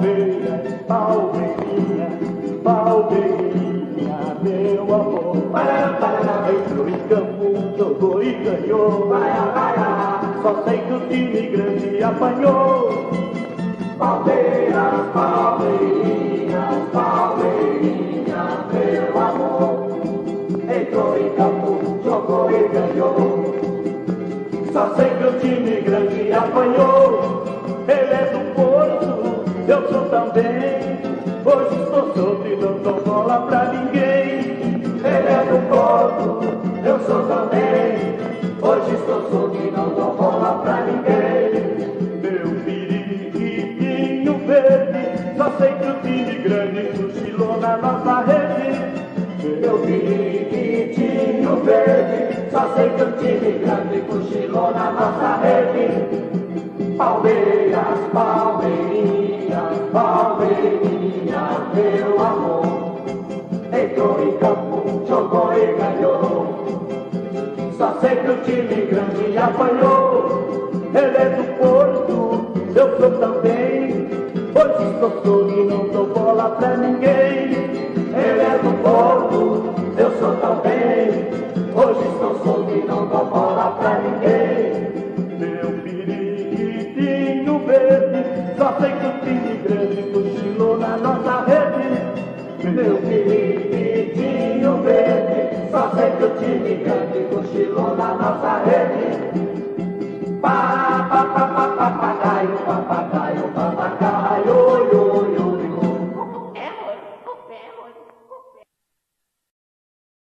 Palmeiras, Palmeirinha, Palmeirinha, meu amor. Entrou em campo, jogou e ganhou. Só sei que o time grande apanhou. Palmeiras, Palmeirinha, Palmeirinha, meu amor. Entrou em campo, jogou e ganhou. Só sei que o time grande apanhou. Ele é do Porto, eu sou também. Hoje estou solto e não dou bola pra ninguém. Ele é do Porto, eu sou também. Hoje estou solto e não dou bola pra ninguém. Meu periquitinho verde, só sei que o time grande cochilou na nossa rede. Meu periquitinho verde, só sei que o time grande cochilou na nossa rede. Palmeiras, Palmeirinha, Palmeirinha, meu amor. Entrou em campo, jogou e ganhou. Só sei que o time grande apanhou. Ele é do Porto, eu sou também. Hoje estou solto e não dou bola pra ninguém. Ele é do Porto, eu sou também. Hoje estou solto e não dou bola pra ninguém. Meu periquitinho verde, só sei que o time grande cochilou na nossa rede. Meu periquitinho verde, só sei que o time grande cochilou na nossa rede. Papagaio, papagaio.